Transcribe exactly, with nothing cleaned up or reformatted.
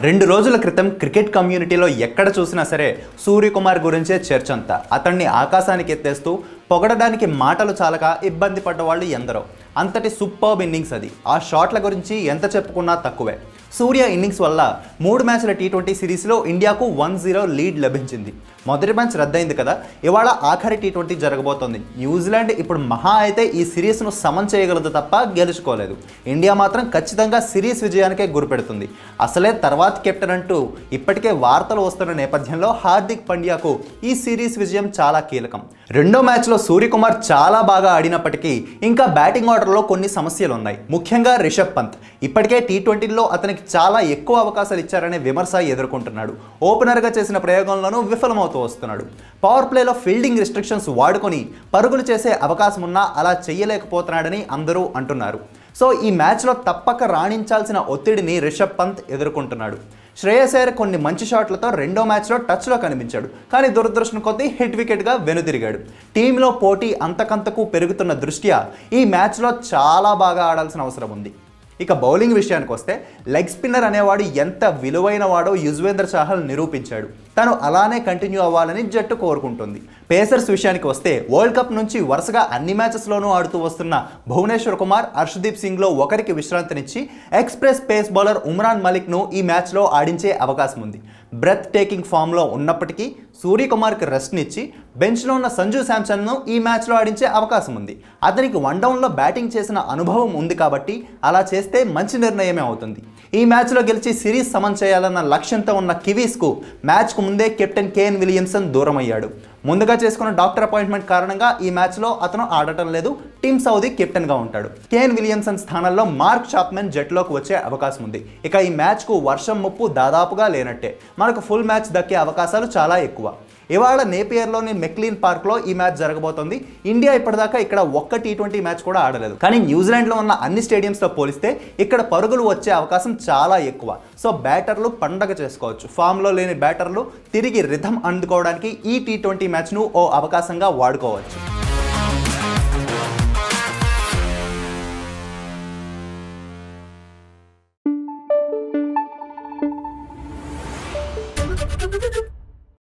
రెండు రోజుల క్రితం క్రికెట్ కమ్యూనిటీలో ఎక్కడ చూసినా సరే సూర్యకుమార్ గురించే చర్చ అంతా. అతన్ని ఆకాశానికి ఎత్తేస్తూ పొగడడానికి మాటలు చాలక ఇబ్బంది పడ్డ వాళ్ళు ఎందరో. అంతటి సూపర్బ్ ఇన్నింగ్స్ అది. ఆ షాట్ల గురించి ఎంత చెప్పుకున్నా తక్కువే. సూర్య ఇన్నింగ్స్ వల్ల మూడు మ్యాచ్ల టీ ట్వంటీ సిరీస్లో ఇండియాకు వన్ జీరో లీడ్ లభించింది. మొదటి మ్యాచ్ రద్దయింది కదా, ఇవాళ ఆఖరి టీ ట్వంటీ జరగబోతోంది. న్యూజిలాండ్ ఇప్పుడు మహా అయితే ఈ సిరీస్ను సమన్ చేయగలదు తప్ప గెలుచుకోలేదు. ఇండియా మాత్రం ఖచ్చితంగా సిరీస్ విజయానికే గురిపెడుతుంది. అసలే తర్వాత కెప్టెన్ అంటూ ఇప్పటికే వార్తలు వస్తున్న నేపథ్యంలో హార్దిక్ పాండ్యాకు ఈ సిరీస్ విజయం చాలా కీలకం. రెండో మ్యాచ్లో సూర్యకుమార్ చాలా బాగా ఆడినప్పటికీ ఇంకా బ్యాటింగ్ ఆర్డర్లో కొన్ని సమస్యలు ఉన్నాయి. ముఖ్యంగా రిషబ్ పంత్ ఇప్పటికే టీ ట్వంటీలో అతనికి చాలా ఎక్కువ అవకాశాలు ఇచ్చారనే విమర్శ ఎదుర్కొంటున్నాడు. ఓపెనర్గా చేసిన ప్రయోగంలోనూ విఫలమవుతూ వస్తున్నాడు. పవర్ ప్లేలో ఫీల్డింగ్ రిస్ట్రిక్షన్స్ వాడుకొని పరుగులు చేసే అవకాశం ఉన్నా అలా చేయలేకపోతున్నాడని అందరూ అంటున్నారు. సో ఈ మ్యాచ్లో తప్పక రాణించాల్సిన ఒత్తిడిని రిషబ్ పంత్ ఎదుర్కొంటున్నాడు. శ్రేయస్ అయ్యర్ కొన్ని మంచి షాట్లతో రెండో మ్యాచ్లో టచ్లో కనిపించాడు. కానీ దురదృష్టం కొద్దీ హిట్ వికెట్గా వెనుతిరిగాడు. టీంలో పోటీ అంతకంతకు పెరుగుతున్న దృష్ట్యా ఈ మ్యాచ్లో చాలా బాగా ఆడాల్సిన అవసరం ఉంది. ఇక బౌలింగ్ విషయానికి వస్తే లెగ్ స్పిన్నర్ అనేవాడు ఎంత విలువైన వాడో యుజ్వేంద్ర చాహల్ నిరూపించాడు. తను అలానే కంటిన్యూ అవ్వాలని జట్టు కోరుకుంటుంది. పేసర్స్ విషయానికి వస్తే వరల్డ్ కప్ నుంచి వరుసగా అన్ని మ్యాచెస్లోనూ ఆడుతూ వస్తున్న భువనేశ్వర్ కుమార్, హర్షదీప్ సింగ్లో ఒకరికి విశ్రాంతినిచ్చి ఎక్స్ప్రెస్ పేస్ బౌలర్ ఉమ్రాన్ మలిక్ను ఈ మ్యాచ్లో ఆడించే అవకాశం ఉంది. బ్రెత్ టేకింగ్ ఫామ్లో ఉన్నప్పటికీ సూర్యకుమార్కి రెస్ట్నిచ్చి బెంచ్లో ఉన్న సంజు శాంసన్ను ఈ మ్యాచ్లో ఆడించే అవకాశం ఉంది. అతనికి వన్ డౌన్లో బ్యాటింగ్ చేసిన అనుభవం ఉంది కాబట్టి అలా చేస్తే మంచి నిర్ణయమే అవుతుంది. ఈ మ్యాచ్లో గెలిచి సిరీస్ సమన్ చేయాలన్న లక్ష్యంతో ఉన్న కివీస్కు మ్యాచ్కు ముందే కెప్టెన్ కేన్ విలియమ్సన్ దూరం అయ్యాడు. ముందుగా చేసుకున్న డాక్టర్ అపాయింట్మెంట్ కారణంగా ఈ మ్యాచ్లో అతను ఆడటం లేదు. టీమ్ సౌదీ కెప్టెన్గా ఉంటాడు. కేన్ విలియమ్సన్ స్థానంలో మార్క్ చాప్మెన్ జట్టులోకి వచ్చే అవకాశం ఉంది. ఇక ఈ మ్యాచ్కు వర్షం ముప్పు దాదాపుగా లేనట్టే. మనకు ఫుల్ మ్యాచ్ దక్కే అవకాశాలు చాలా ఎక్కువ. ఇవాళ నేపియర్లోని మెక్లీన్ పార్క్లో ఈ మ్యాచ్ జరగబోతోంది. ఇండియా ఇప్పటిదాకా ఇక్కడ ఒక్క టీ ట్వంటీ మ్యాచ్ కూడా ఆడలేదు. కానీ న్యూజిలాండ్లో ఉన్న అన్ని స్టేడియంస్తో పోలిస్తే ఇక్కడ పరుగులు వచ్చే అవకాశం చాలా ఎక్కువ. సో బ్యాటర్లు పండగ చేసుకోవచ్చు. ఫామ్లో లేని బ్యాటర్లు తిరిగి రిథమ్ అందుకోవడానికి ఈ టీ ట్వంటీ మ్యాచ్ను ఓ అవకాశంగా వాడుకోవచ్చు.